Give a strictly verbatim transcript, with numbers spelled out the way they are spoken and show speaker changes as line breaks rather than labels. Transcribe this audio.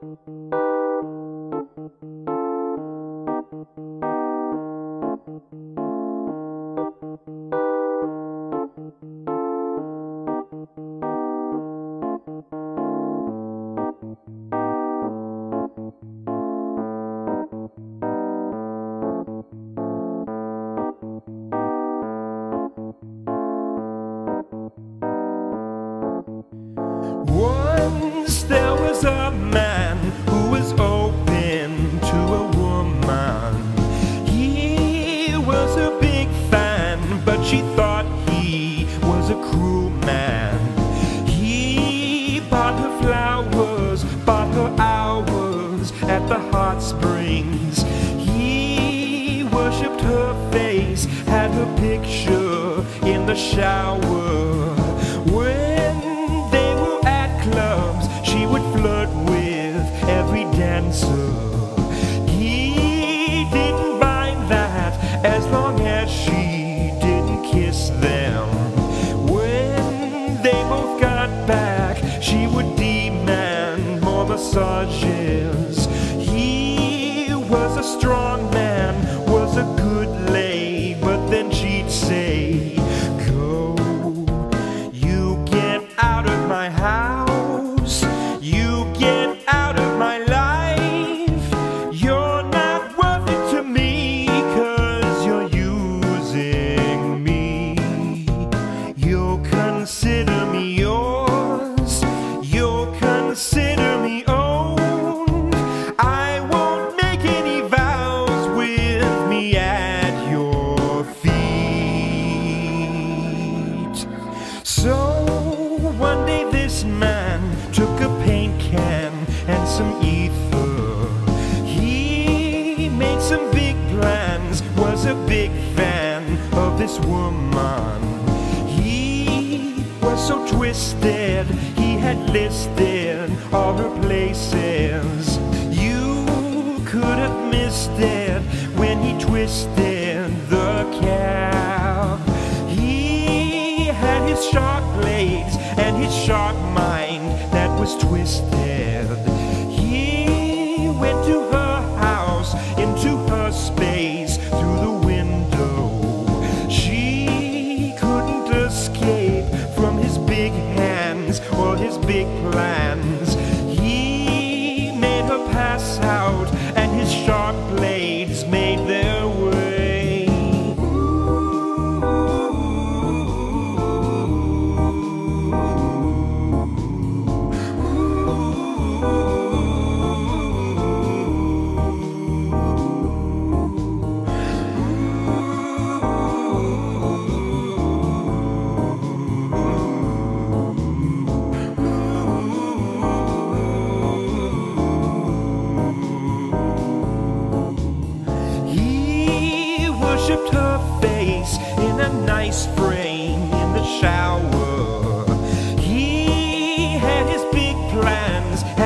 Once there was a man who was open to a woman. He was a big fan, but she thought he was a cruel man. He bought her flowers, bought her hours at the hot springs. He worshipped her face, had her picture in the shower. When clubs, she would flirt with every dancer. He didn't mind that as long as she didn't kiss them. When they both got back, she would demand more massages. He was a strong man, was a good lay, but then she'd say, "Go, you get out of my house. You get out of my life. You're not worth it to me, 'cause you're using me. You'll consider me yours. You'll consider me owned. I won't make any vows with me at your feet." So one day this man took a paint can and some ether. He made some big plans, was a big fan of this woman. He was so twisted, he had listed all her places. You could have missed it when he twisted the cap. He had his sharp blades and his sharp mind that was twisted. He went to her house, into her space, through the window. She couldn't escape from his big hands or his big plans. He made her pass out, and his sharp blades made their way. Worshipped her face in a nice frame in the shower. He had his big plans,